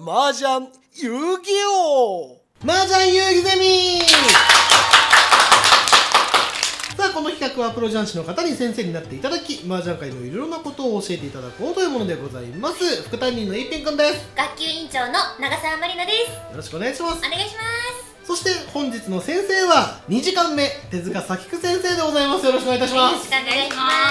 麻雀遊戯王麻雀遊戯ゼミ。さあ、この企画はプロ雀士の方に先生になっていただき、麻雀界のいろんなことを教えていただこうというものでございます。副担任の一平くんです。 学級委員長の長澤まりなです。 よろしくお願いします。 お願いします。 そして本日の先生は2時間目手塚咲久先生でございます。よろしくお願いいたします。 よろしくお願いします。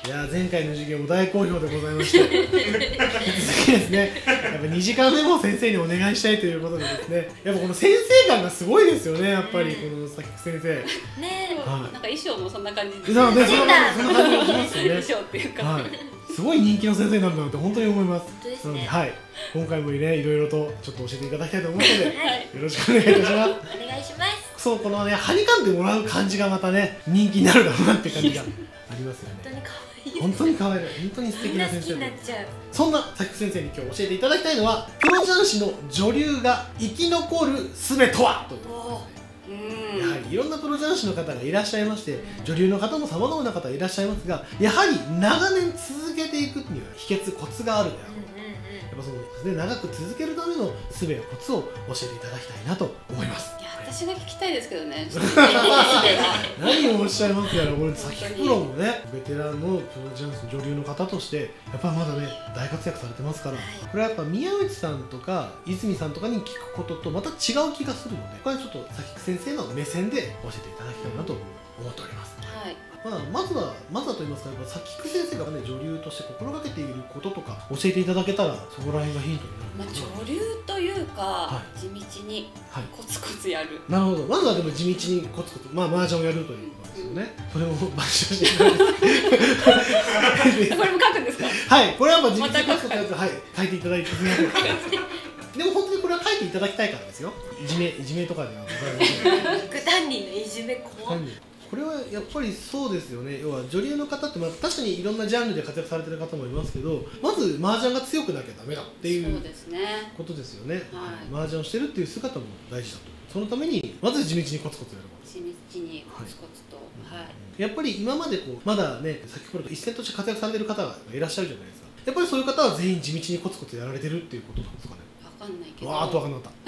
いや、前回の授業も大好評でございまして引き続きですね、やっぱ2時間目も先生にお願いしたいということでですね、やっぱこの先生感がすごいですよね、やっぱりこの咲久先生ねえ、 なんか衣装もそんな感じで、 そんな感じがしますよね。 衣装っていうか、 すごい人気の先生なんだなって本当に思います。 本当ですね。 なので、はい、今回もね、いろいろとちょっと教えていただきたいと思うので、よはい、 ろしくお願いいたします。 お願いします。 そう、このね、はにかんでもらう感じがまたね、人気になるだろうなって感じがありますよね。本当に可愛い、本当に素敵な先生で、そんな咲久先生に今日教えていただきたいのは、プロ雀士の女流が生き残る術とはということですね。やはりいろんなプロ雀士の方がいらっしゃいまして、女流の方もさまざまな方いらっしゃいますが、やはり長年続けていくには秘訣、コツがあるんだよ。やっぱそのですね、長く続けるための術やコツを教えていただきたいなと思います。 いや、私が聞きたいですけどね。 何をおっしゃいますやら、これ咲久プロもね、ベテランのプロ雀士女流の方としてやっぱりまだね、大活躍されてますから、これはやっぱ宮内さんとか泉さんとかに聞くこととまた違う気がするので、これはちょっと咲久先生の目線で教えていただきたいなと思っております。 はい。 まずはと言いますか、やっぱ咲久先生がね、女流として心がけていることとか教えていただけたら、そこら辺がヒントになるかな。 女流というか、地道にコツコツやる。 なるほど。まずはでも地道にコツコツ、麻雀をやるということですよね。それも抜粋していただいて。 これも書くんですか？ はい、これは地道にコツコツやつ、はい、書いていただいてすみません。でも本当にこれは書いていただきたいからですよ。いじめとかではございません。 副担任のいじめ怖い。 これはやっぱりそうですよね。要は女流の方って、確かにいろんなジャンルで活躍されてる方もいますけど、まず麻雀が強くなきゃダメだっていうことですよね。麻雀をしてるっていう姿も大事だと。そのためにまず地道にコツコツやること。 地道にコツコツと、はい。 やっぱり今までこうまだね、先ほど一線として活躍されてる方がいらっしゃるじゃないですか。やっぱりそういう方は全員地道にコツコツやられてるっていうことなんですかね。 わかんないけど。 わーっとわかんなかった。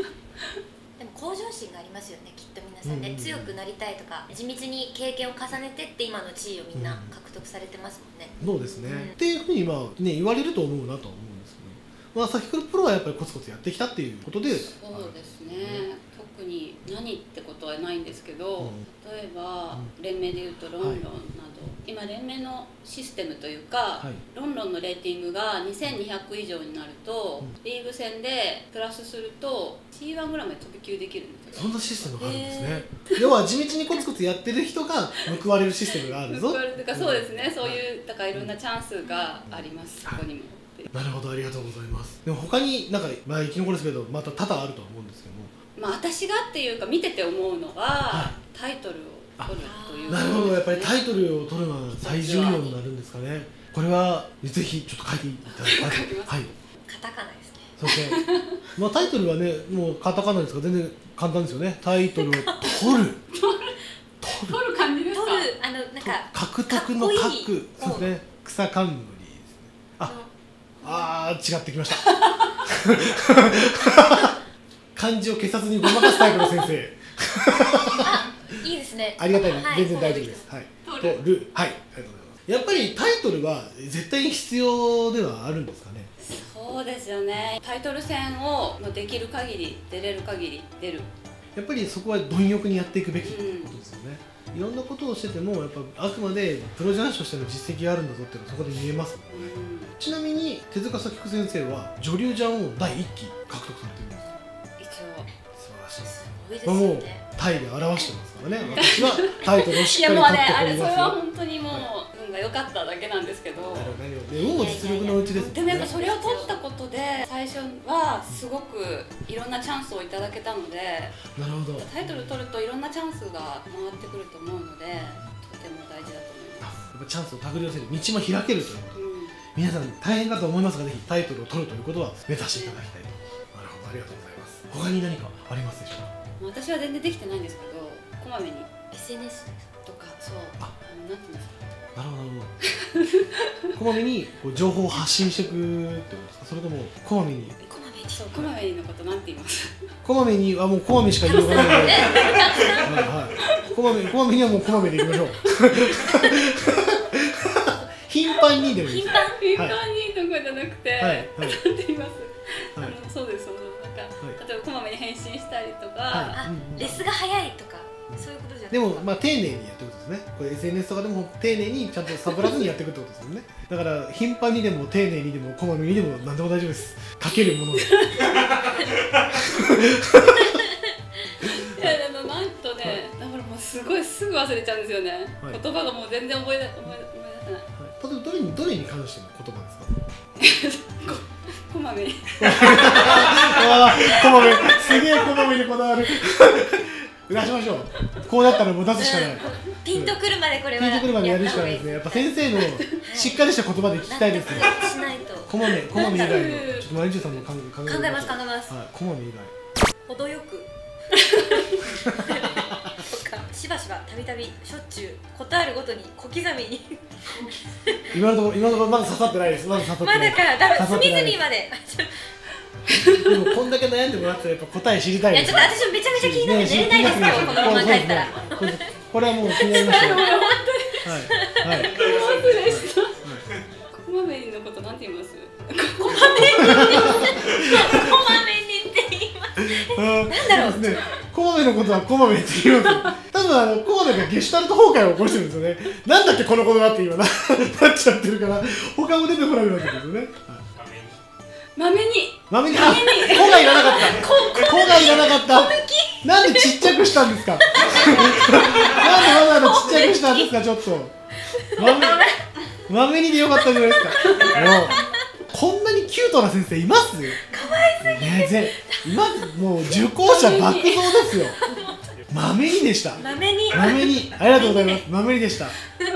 でも向上心がありますよね、きっと皆さんね。強くなりたいとか、地道に経験を重ねてって今の地位をみんな獲得されてますもんね。 そうですね。っていうふうにね、言われると思うなとは思うんですけど、先ほどプロはやっぱりコツコツやってきたっていうことで。 そうですね。特に何ってことはないんですけど、例えば連盟でいうとロンロンなど、今連盟のシステムというか、ロンロンのレーティングが2200以上になると、リーグ戦でプラスすると C1 ぐらいまで飛び級できるんですよ。 そんなシステムがあるんですね。要は地道にコツコツやってる人が報われるシステムがあるぞ。 報われるというか、そうですね。そういうだからいろんなチャンスがあります。ここにも。 なるほど、ありがとうございます。でも他になんか生き残るスペードまた多々あると思うんですけども。 私がっていうか見てて思うのは、タイトルを取るという。 なるほど、やっぱりタイトルを取るのは最重要になるんですかね。これはぜひちょっと書いていただきたい。はい。 カタカナですね。 そしてタイトルはね、もうカタカナですから全然簡単ですよね。タイトルを取る取る感じですか？ 取る、なんか獲得の獲、そうですね。草冠ですね。違ってきました。漢字を消さずにごまかすタイプの先生。 いいですね。 ありがたいです。全然大丈夫です。はい。取る。はい。ありがとうございます。やっぱりタイトルは絶対に必要ではあるんですかね。 そうですよね。タイトル戦をできる限り出れる限り出る。 やっぱりそこは貪欲にやっていくべきってことですよね。いろんなことをしててもやっぱあくまでプロ雀士としての実績があるんだぞっていうのはそこで見えます。ちなみに手塚咲久先生は女流ジャンを第1期獲得されてるんです。 一応素晴らしいです。 すごいですよね。 もうタイで表してますからね。私はタイトルをしっかり取っておりますよ。 いやもうね、あれそれは本当にもう運が良かっただけなんですけど。 運も実力のうちです。 でもやっぱそれを取ったことで最初はすごくいろんなチャンスをいただけたので、 なるほど。 タイトル取るといろんなチャンスが回ってくると思うので、とても大事だと思います。 やっぱチャンスを手繰り寄せる道も開けるということ。皆さん大変だと思いますが、ぜひタイトルを取るということは目指していただきたいと。なるほど、ありがとうございます。他に何かありますでしょうか？ 私は全然できてないんですけど、こまめに SNS とか、そう、なんていうんですか、 なるほどなるほど。こまめにこう情報を発信していくってことですか？それともこまめにそう、こまめにのことなんて言います？ こまめにもうこまめしか言いようがないので、はいはい、こまめにはもうこまめでいきましょう。頻繁にでもいいです。 頻繁にとかじゃなくて、 はいはい、 なんて言います？ はい、 そうです、なんか、例えばこまめに返信したりとか、 あ、レスが早いとか、そういうことじゃない。 でもまあ丁寧にやっていくことですね。これ SNS とかでも丁寧にちゃんとサボらずにやっていくってことですよね。だから頻繁にでも丁寧にでもこまめにでも何でも大丈夫です。かけるもので。 なんとね、だからもうすごいすぐ忘れちゃうんですよね。 はい、 言葉がもう全然思い出せない。 はい、例えばどれに関しての言葉ですか？ こまめに。 こまめ、すげえこまめにこだわる。出しましょう。こうなったらもう出すしかない。 ピンとくるまでこれは。 ピンとくるまでやるしかないですね。やっぱ先生のしっかりした言葉で聞きたいですね。 しないと。 こまめ以外の、ちょっとマリジュさんも考えます。 はい、こまめ以外。 程よく。しばしばたびたびしょっちゅうことあるごとに小刻みに。 今のところまだ刺さってないです。まだ刺さってない。 まだから隅々まで。 でもこんだけ悩んでもらったらやっぱ答え知りたいです。 いやちょっと私もめちゃめちゃ気になって寝れないですよ、このまま帰ったら。 これはもう気になりましたよ。はいはい。 こまめにのことなんて言います？ こまめにって言います。なんだろう。 こまめのことはこまめって言います。多分こまめがゲシュタルト崩壊を起こしてるんですよね。なんだっけこの言葉って今なっちゃってるから他も出てこないわけですよね。 まめに。 まめに。あ、こがいらなかった。こがいらなかった。なんでちっちゃくしたんですか。なんでわざわざちっちゃくしたんですか、ちょっと。まめにでよかったじゃないですか。もうこんなにキュートな先生います？可愛すぎて。今もう受講者爆増ですよ。まめにでした。 まめに。 ありがとうございます。まめにでした。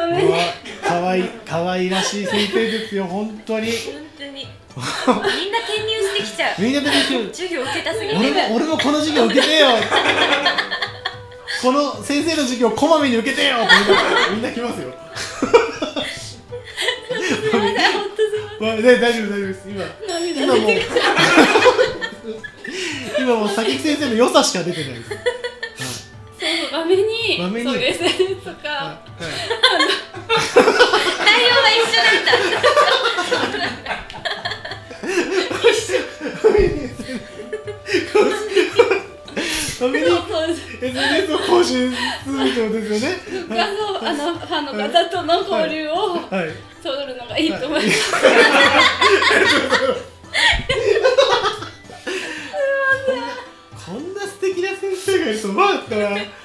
可愛らしい先生ですよ、本当に。 みんな転入してきちゃう。 みんな転入してる。 授業受けたすぎて。 俺もこの授業受けてよ。この先生の授業こまめに受けてよってみんな来ますよ。大丈夫です。今もう佐々木先生の良さしか出てないです。 そう、まめに。そう SNS とか。 内容が一緒なんだ。 SNS を更新するってことですよね。 ファンの方との交流を取るのがいいと思います。 こんな素敵な先生がいると思わなかったな。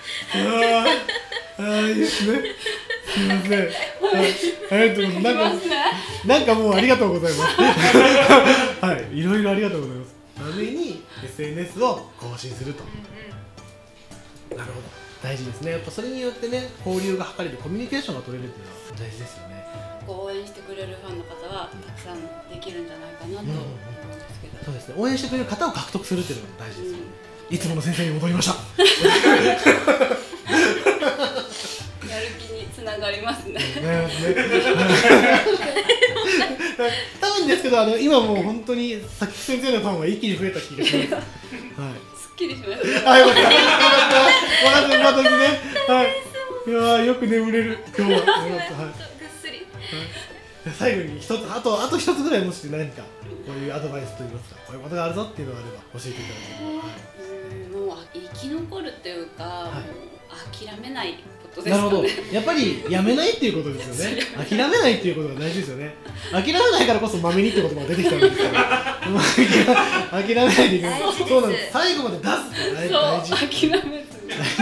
いいですね。すみません。ありがとうございます。なんかもうありがとうございます。はい、いろいろありがとうございます。まめに SNS を更新すると。なるほど。大事ですね。やっぱそれによってね、交流が図れる、コミュニケーションが取れるっていうのは大事ですよね。 応援してくれるファンの方はたくさんできるんじゃないかなと思うんですけど。 そうですね。応援してくれる方を獲得するっていうのが大事ですよ。いつもの先生に戻りました。 やる気につながりますね。 多分ですけど、今もう本当に佐々木先生のファンは一気に増えた気がします。はい。 すっきりしました。 あ、よかった。よかったですね。はい。いやよく眠れる今日は。 ぐっすり。 最後に一つあと一つぐらいもし何かこういうアドバイスといいますか、こういうことがあるぞっていうのがあれば教えていただければ。 もう生き残るっていうか、諦めないことですかね。なるほど。やっぱりやめないっていうことですよね。諦めないっていうことが大事ですよね。諦めないからこそまめにって言葉が出てきたんですけど、諦めないでいけない。そうなんです。最後まで出すって大事。 諦めずに。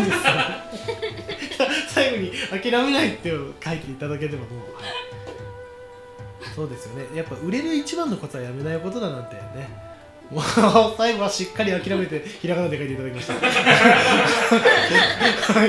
最後に諦めないって書いていただければもう。そうですよね。やっぱ売れる一番のコツはやめないことだなんてね。もう最後はしっかり諦めてひらがなで書いていただきました。はい、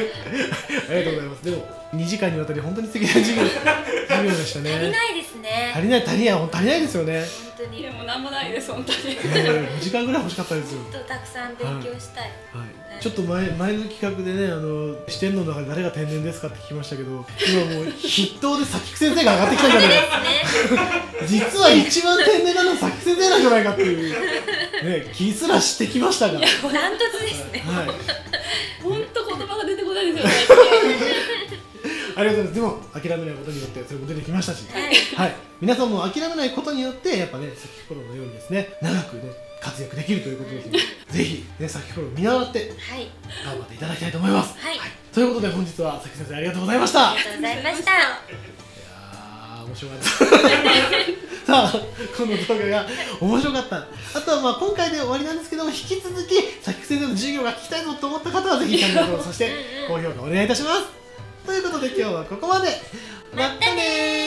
ありがとうございます。でも2時間にわたり本当に素敵な授業でしたね。 足りないですね。 足りないですよね。 本当ににでもなんもないです本当に。 2時間ぐらい欲しかったですよ。 とたくさん勉強したい。 はい、ちょっと前の企画でね、四天王の中で誰が天然ですかって聞きましたけど、今もう筆頭で佐木先生が上がってきたんじゃないか実は一番天然なのは佐木先生なんじゃないかっていうね、気すらしてきましたが、 ダントツですね。 はい、 本当言葉が出てこないですよね。 ありがとうございます。でも諦めないことによってそれも出てきましたし、はい、皆さんも諦めないことによってやっぱね、先ほどのようにですね、長くね活躍できるということですので、ぜひね先ほど見習って頑張っていただきたいと思います。 はい、 ということで本日は佐木先生ありがとうございました。 ありがとうございました。 いやー面白かったさあこの動画が面白かった、あとはまあ今回で終わりなんですけども、引き続き佐木先生の授業が聞きたいぞと思った方はぜひチャンネル登録、そして高評価お願いいたします。ということで今日はここまで。またねー。